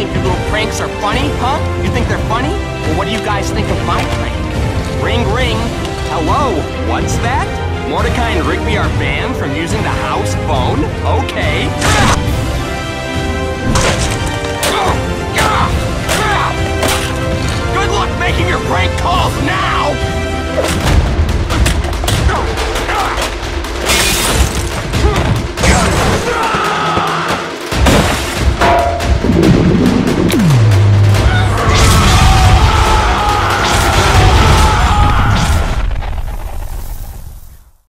think your little pranks are funny, huh? You think they're funny? Well, what do you guys think of my prank? Ring, ring. Hello, what's that? Mordecai and Rigby are banned from using the house phone? Okay.